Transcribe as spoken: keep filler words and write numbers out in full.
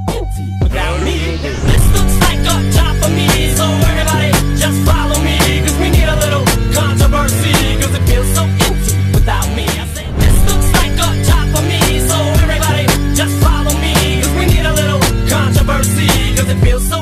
empty without me. This looks like a job for me, so everybody just follow me, cause we need a little controversy, cause it feels so empty without me. I said this looks like a job for me, so everybody just follow me, cause we need a little controversy, cause it feels so